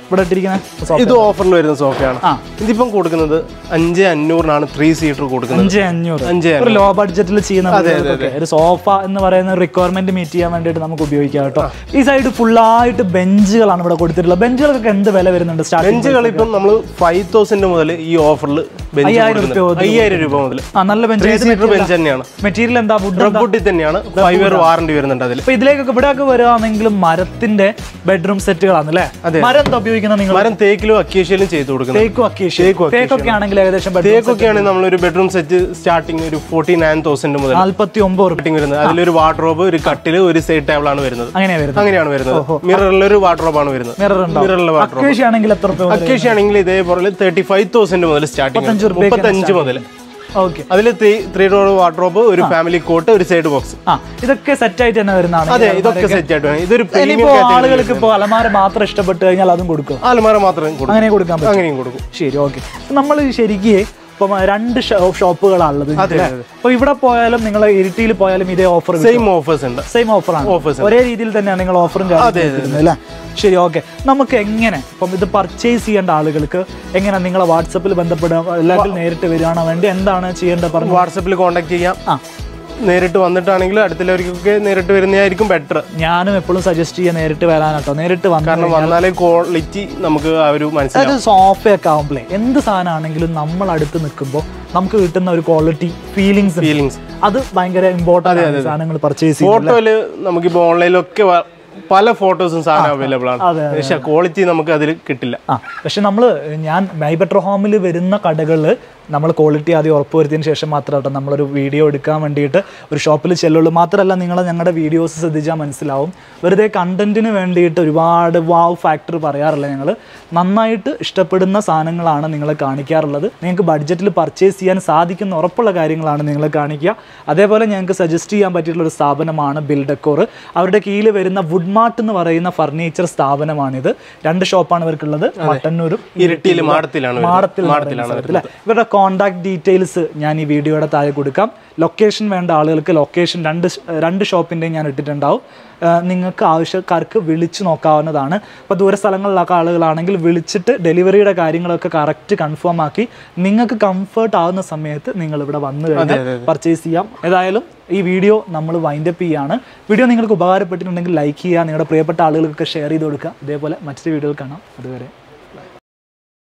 ഇവിടെ ഇട്ടിരിക്കുന്ന ഇത് ഓഫറിൽ വരുന്ന സോഫയാണ്. ഇതിപ്പം കൊടുക്കുന്നത് അഞ്ച് അഞ്ഞൂറിനാണ് ത്രീ സീറ്റർ കൊടുക്കുന്നത്. അഞ്ച് അഞ്ഞൂറ് ഒരു ലോ ബഡ്ജറ്റിൽ ചെയ്യുന്ന ഒരു സോഫ എന്ന് പറയുന്ന റിക്വയർമെന്റ് മീറ്റ് ചെയ്യാൻ വേണ്ടിയിട്ട് നമുക്ക് ഉപയോഗിക്കാം കേട്ടോ. ഈ സൈഡ് ഫുള്ളായിട്ട് ബെഞ്ചുകളാണ് ഇവിടെ കൊടുത്തിട്ടുള്ളത്. ബെഞ്ചുകൾക്കൊക്കെ എന്ത് വില വരുന്നുണ്ട്? ബെഞ്ചുകൾ ഇപ്പം നമ്മൾ ഫൈവ് തൗസൻഡ് മുതൽ ഈ ഓഫറിൽ അയ്യായിരം രൂപ മുതൽ നല്ല ബെഞ്ച് ബെഞ്ച് തന്നെയാണ്. മെറ്റീരിയൽ എന്താ? വുഡ് തന്നെയാണ്. ഫൈവ് ഇയർ വാറണ്ടി വരുന്നുണ്ട് അതിൽ. ഇതിലേക്കൊക്കെ ഇവിടെ ഒക്കെ വരുവാണെങ്കിലും മരത്തിന്റെ ബെഡ്റൂം സെറ്റുകളാണ് അല്ലേ? മരം എന്താ ഉപയോഗിക്കുന്നത് നിങ്ങൾ? മരം തേക്കിലും അക്കേഷ്യയിലും ചെയ്ത് കൊടുക്കുന്നത്. തേക്കും അക്കേഷ്യ തേക്കൊക്കെ ആണെങ്കിൽ ഏകദേശം തേക്കൊക്കെ ആണെങ്കിൽ നമ്മളൊരു ബെഡ്റൂം സെറ്റ് സ്റ്റാർട്ടിംഗ് ഒരു ഫോർട്ടി നയൻ തൗസൻഡ് മുതൽ നാല്പത്തി ഒമ്പത് വരുന്നത്. അതിലൊരു വാർഡ്രോബ്, ഒരു കട്ടില്, ഒരു സൈഡ് ടേബിൾ ആണ് വരുന്നത്. അങ്ങനെയാണ് വരുന്നത്. മിററിലൊരു വാർഡ്രോബ് ആണ് വരുന്നത്. മിററിലെ വാർഡ്രോബ്. അക്കേഷ്യ ആണെങ്കിൽ എത്ര രൂപ? അക്കേഷ്യ ആണെങ്കിൽ ഇതേപോലെ തേർട്ടി ഫൈവ് തൗസൻഡ് മുതൽ സ്റ്റാർട്ടിംഗ്, മുപ്പത്തഞ്ച് മുതൽ. അതിൽ ത്രീ ഡോർ വാർഡ്രോബ്, ഒരു ഫാമിലി കോട്ട്, ഒരു സൈഡ് ബോക്സ്. ഇതൊക്കെ സെറ്റ് ആയിട്ട് തന്നെ വരുന്നതാണ്. അതെ, ഇതൊക്കെ സെറ്റ് ആയിട്ട് വേണം. ഇതൊരു ആളുകൾക്ക് ഇപ്പോൾ അലമാര മാത്രം ഇഷ്ടപ്പെട്ട് കഴിഞ്ഞാൽ അതും കൊടുക്കും. അലമാര മാത്രം അങ്ങനെ കൊടുക്കാൻ പറ്റും. അങ്ങനെയും കൊടുക്കും. ശരി, ഓക്കെ. നമ്മൾ ശരിക്കും ഇപ്പം രണ്ട് ഷോപ്പുകളാണുള്ളത്. അപ്പൊ ഇവിടെ പോയാലും നിങ്ങൾ ഇരിട്ടിയിൽ പോയാലും ഇതേ ഓഫർ, സെയിം ഓഫേഴ്സ് ഉണ്ട്. സെയിം ഓഫറാണ്. ഒരേ രീതിയിൽ തന്നെയാണ് നിങ്ങൾ ഓഫറും അല്ലേ? ശരി, ഓക്കെ. നമുക്ക് എങ്ങനെ ഇപ്പം ഇത് പർച്ചേസ് ചെയ്യേണ്ട ആളുകൾക്ക് എങ്ങനെ നിങ്ങളെ വാട്സപ്പിൽ ബന്ധപ്പെടുക, അല്ലെങ്കിൽ നേരിട്ട് വരികയാണോ വേണ്ടി എന്താണ് ചെയ്യേണ്ടത് പറഞ്ഞു? വാട്സപ്പിൽ കോൺടാക്ട് ചെയ്യാം. ആ, നേരിട്ട് വന്നിട്ടാണെങ്കിൽ അടുത്തുള്ളവർക്കൊക്കെ നേരിട്ട് വരുന്നതായിരിക്കും ബെറ്റർ. ഞാനും എപ്പോഴും സജസ്റ്റ് ചെയ്യാൻ നേരിട്ട് വരാനാട്ടോ. നേരിട്ട് വന്നു, കാരണം വന്നാലേ ക്വാളിറ്റി നമുക്ക് ആ ഒരു മനസ്സിലാവും. സോഫയൊക്കെ ആവുമ്പോഴേ എന്ത് സാധനമാണെങ്കിലും നമ്മൾ അടുത്ത് നിൽക്കുമ്പോൾ നമുക്ക് കിട്ടുന്ന ഒരു ക്വാളിറ്റി ഫീലിങ്സ് ഫീലിങ്സ് അത് ഭയങ്കര ഇമ്പോർട്ടൻ്റ് ആണ്. സാധനങ്ങൾ പർച്ചേസ് ചെയ്യുക. ഫോട്ടോയില് നമുക്കിപ്പോൾ ഓൺലൈനിലൊക്കെ പല ഫോട്ടോസും സാധനം അവൈലബിൾ ആണ്. പക്ഷെ ക്വാളിറ്റി നമുക്ക് അതിൽ കിട്ടില്ല. ആ, പക്ഷെ നമ്മൾ ഞാൻ മൈ ബെറ്റർ ഹോമിൽ വരുന്ന കടകളിൽ നമ്മൾ ക്വാളിറ്റി ആദ്യം ഉറപ്പുവരുത്തിയതിന് ശേഷം മാത്രമാട്ടോ നമ്മളൊരു വീഡിയോ എടുക്കാൻ വേണ്ടിയിട്ട് ഒരു ഷോപ്പിൽ ചെല്ലുള്ളൂ. മാത്രമല്ല, നിങ്ങൾ ഞങ്ങളുടെ വീഡിയോസ് ശ്രദ്ധിച്ചാൽ മനസ്സിലാവും, വെറുതെ കണ്ടന്റിന് വേണ്ടിയിട്ട് ഒരുപാട് വാവ് ഫാക്ടർ പറയാറില്ല. ഞങ്ങൾ നന്നായിട്ട് ഇഷ്ടപ്പെടുന്ന സാധനങ്ങളാണ് നിങ്ങളെ കാണിക്കാറുള്ളത്. നിങ്ങൾക്ക് ബഡ്ജറ്റിൽ പർച്ചേസ് ചെയ്യാൻ സാധിക്കുന്ന ഉറപ്പുള്ള കാര്യങ്ങളാണ് നിങ്ങളെ കാണിക്കുക. അതേപോലെ ഞങ്ങൾക്ക് സജസ്റ്റ് ചെയ്യാൻ പറ്റിയിട്ടുള്ള ഒരു സ്ഥാപനമാണ് ബിൽഡ് ഡെക്കോർ. അവരുടെ കീഴിൽ വരുന്ന വുഡ്മാർട്ട് എന്ന് പറയുന്ന ഫർണിച്ചർ സ്ഥാപനമാണിത്. രണ്ട് ഷോപ്പാണ് ഇവർക്കുള്ളത്, മട്ടന്നൂരും ഇരിട്ടിയിലും മാടത്തിലാണ്. മാടത്തിൽ ഇവരുടെ കോൺടാക്ട് ഡീറ്റെയിൽസ് ഞാൻ ഈ വീഡിയോയുടെ താഴെ കൊടുക്കാം. ലൊക്കേഷൻ വേണ്ട ആളുകൾക്ക് ലൊക്കേഷൻ രണ്ട് രണ്ട് ഷോപ്പിൻ്റെയും ഞാൻ ഇട്ടിട്ടുണ്ടാവും. നിങ്ങൾക്ക് ആവശ്യക്കാർക്ക് വിളിച്ച് നോക്കാവുന്നതാണ്. ഇപ്പോൾ ദൂര സ്ഥലങ്ങളിലൊക്കെ ആളുകളാണെങ്കിൽ വിളിച്ചിട്ട് ഡെലിവറിയുടെ കാര്യങ്ങളൊക്കെ കറക്റ്റ് കൺഫേം ആക്കി നിങ്ങൾക്ക് കംഫർട്ട് ആവുന്ന സമയത്ത് നിങ്ങൾ ഇവിടെ വന്നു കഴിഞ്ഞാൽ പർച്ചേസ് ചെയ്യാം. ഏതായാലും ഈ വീഡിയോ നമ്മൾ വൈൻഡപ്പ് ചെയ്യാണ്. വീഡിയോ നിങ്ങൾക്ക് ഉപകാരപ്പെട്ടിട്ടുണ്ടെങ്കിൽ ലൈക്ക് ചെയ്യുക, നിങ്ങളുടെ പ്രിയപ്പെട്ട ആളുകൾക്കൊക്കെ ഷെയർ ചെയ്ത് കൊടുക്കുക. ഇതേപോലെ മറ്റൊരു വീഡിയോയിൽ കാണാം. അതുവരെ.